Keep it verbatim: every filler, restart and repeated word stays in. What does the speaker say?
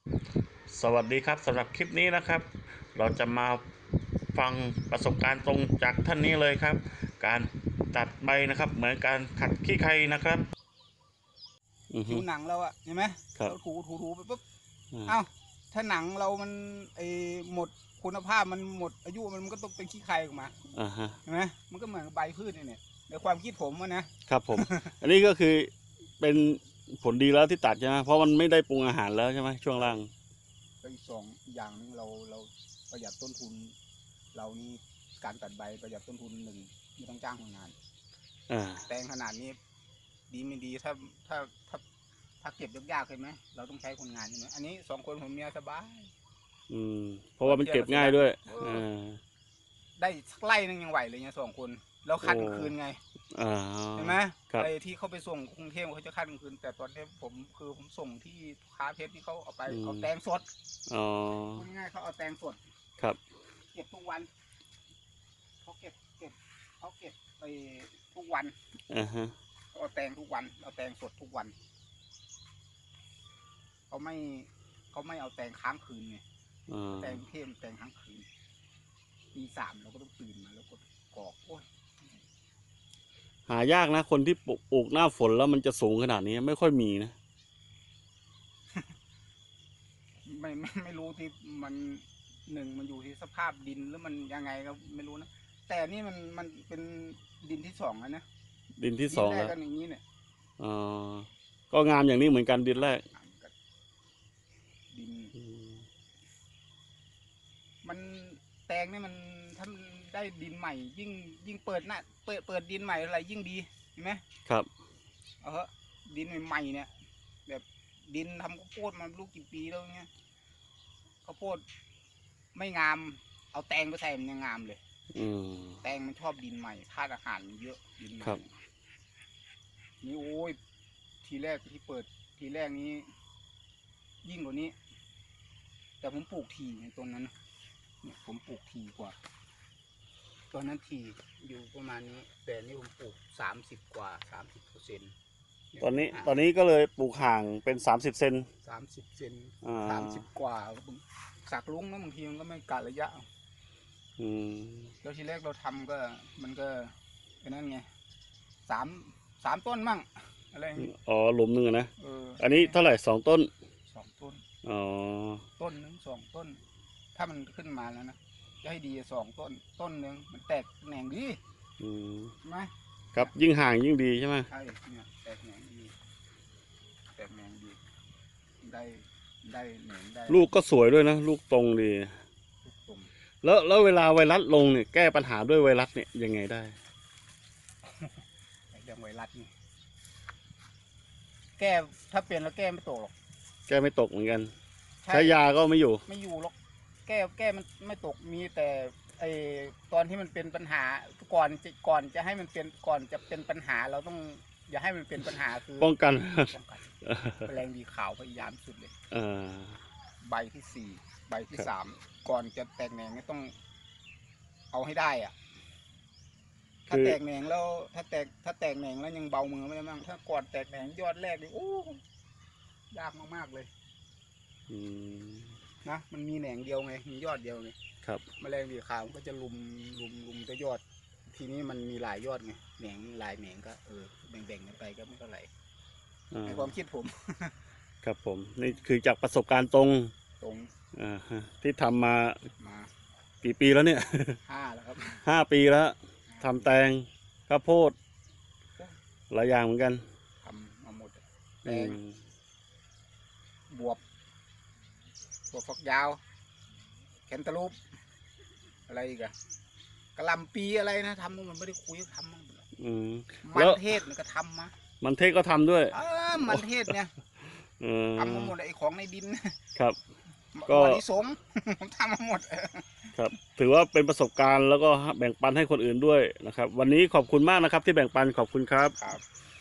สวัสดีครับสำหรับคลิปนี้นะครับเราจะมาฟังประสบการณ์ตรงจากท่านนี้เลยครับการตัดใบนะครับเหมือนการขัดขี้ใครนะครับอือฮึผิวหนังเราอะเห็นไหมครับเราถูถูถูไปปุ๊บอ่าเอ้าถ้าหนังเรามันไอหมดคุณภาพมันหมดอายุมันมันก็ต้องเป็นขี้ใครออกมาอ่าฮะเห็นไหมมันก็เหมือนใบพืชนี่เนี่ยในความคิดผมอะนะครับผมอันนี้ก็คือเป็นผลดีแล้วที่ตัดใช่ไหมเพราะมันไม่ได้ปรุงอาหารแล้วใช่ไหมช่วงล่างก็อีกสองอย่างหนึงเราเราประหยัดต้นทุนเรานี่การตัดใบประหยัดต้นทุนหนึ่งไม่ต้องจ้างคนงานอ่าแตงขนาดนี้ดีไม่ดีถ้าถ้าถ้าถ้าเก็บยากๆใช่ไหมเราต้องใช้คนงานใช่ไหมอันนี้สองคนผมเมียสบายอืมเพราะว่ามันเก็บง่ายด้วยอ่าได้สักไร่นึงยังไหวเลยเนี่ยสองคนแล้วคัดกลางคืนไงอ่าเห็นไหมครับไอ้ที่เขาไปส่งกรุงเทพเขาจะคัดกลางคืนแต่ตอนนี้ผมคือผมส่งที่ค้าเพชรที่เขาเอาไปเอาแตงสดอ๋อพูดง่ายๆเขาเอาแตงสดครับเก็บทุกวันเขาเก็บเก็บเขาเก็บไปทุกวันอ่าฮะเขาเอาแตงทุกวันเอาแตงสดทุกวันเขาไม่เขาไม่เอาแตงค้างคืนไงอ่าแตงเทมแตงค้างคืนตีสามเราก็ต้องตื่นมาแล้วก็กรอกโอ้ยหายากนะคนที่ปลูกปลูกหน้าฝนแล้วมันจะสูงขนาดนี้ไม่ค่อยมีนะไม่ไม่ไม่รู้ที่มันหนึ่งมันอยู่ที่สภาพดินหรือมันยังไงก็ไม่รู้นะแต่นี่มันมันเป็นดินที่สองแล้วนะดินที่ดิสองแล้วนแรกก็อย่างนี้เนี่ยอ๋อก็งามอย่างนี้เหมือนกันดินแรกดินอืมมันแตงนี่มันถ้ามันได้ดินใหม่ ยิ่งยิ่งเปิดหน้าเปิดเปิดดินใหม่อะไรยิ่งดีเห็นไหมครับเอาเหอะดินใหม่ๆเนี่ยแบบดินทำข้าวโพดมาลูกกี่ปีแล้วเงี้ยข้าวโพดไม่งามเอาแตงไปใส่มันยังงามเลยอืมแตงมันชอบดินใหม่ธาตุอาหารมันเยอะดินใหม่ครับนี่โอ้ยทีแรกที่เปิดทีแรกนี้ ยิ่งกว่านี้ แต่ผมปลูกทีในตรงนั้นเนี่ยผมปลูกทีกว่าตอนนั้นทีอยู่ประมาณนี้ แต่นี่ผมปลูกสามสิบกว่าสามสิบเปอร์เซ็นต์ตอนนี้ตอนนี้ก็เลยปลูกห่างเป็นสามสิบเซนสามสิบเซนอ่สามสิาบกว่าสักลุงนะบางทีมันก็ไม่กะระยะอืมแล้วทีแรกเราทำก็มันก็ไอ้นั่นไงสามสามต้นมั่งอะไรอย่างงี้อ๋อหลุมหนึ่งอะนะเอออันนี้เท่าไหร่สองต้นสองต้นอ๋อต้นหนึ่งสองต้น ถ้ามันขึ้นมาแล้วนะจะให้ดีสองต้นต้นหนึ่งมันแตกแหน่งดีอืมใช่ไหมครับยิ่งห่างยิ่งดีใช่ไหมใช่เนี่ยแตกแหน่งดีแตกแหน่งดีได้ได้แหน่งได้ลูกก็สวยด้วยนะลูกตรงดีทุกตรงแล้วแล้วเวลาไวรัสลงเนี่ยแก้ปัญหาด้วยไวรัสเนี่ยยังไงได้เรื่องไวรัสนี่แก้ถ้าเป็นแล้วแก้ไม่ตกหรอกแก้ไม่ตกเหมือนกันใช่ใช้ยาก็ไม่อยู่ไม่อยู่หรอกแก้แก้มันไม่ตกมีแต่ไอตอนที่มันเป็นปัญหาก่อนจะก่อนจะให้มันเป็นก่อนจะเป็นปัญหาเราต้องอย่าให้มันเป็นปัญหาคือป้องกันป้องกันแมลงวีขาวพยายามสุดเลยเออใบที่สี่ใบที่ครับสามก่อนจะแตกแหน่งนี่ต้องเอาให้ได้อ่ะถ้าคือแตกแหน่งแล้วถ้าแตกถ้าแตกแหน่งแล้วยังเบามือไม่ได้บ้างถ้าก่อนแตกแหน่งยอดแรกนี่โอ้ยากมากๆเลยอืมนะมันมีแหน่งเดียวไงมียอดเดียวไงครับแมลงวีขาวมันก็จะลุมลุมลุมแต่ยอด ทีนี้มันมีหลายยอดไงแหน่งหลายแหน่งก็เออแบ่งๆกันไปก็ไม่เท่าไหร่ในความคิดผมครับผมนี่คือจากประสบการณ์ตรงตรงอ่าฮะที่ทำมามากี่ปีแล้วเนี่ยห้าแล้วครับห้าปีแล้วทำแตงข้าวโพดหลายอย่างเหมือนกันทำมาหมดแตอืงมบวบบวบฝักยาวแคนตาลูปอะไรอีกอะกระหลำปีอะไรนะทำมันไม่ได้คุยทำมันอืมมัแล้นวเทศนี่ก็ทำมามันเทศก็ทำด้วยเออมันเทศเนี่ยเออทำมาหมดไอ้ของในดินครับ ก็ก็ลิสง ผมทำมาหมดครับถือว่าเป็นประสบการณ์แล้วก็แบ่งปันให้คนอื่นด้วยนะครับ วันนี้ขอบคุณมากนะครับที่แบ่งปันขอบคุณครับครับ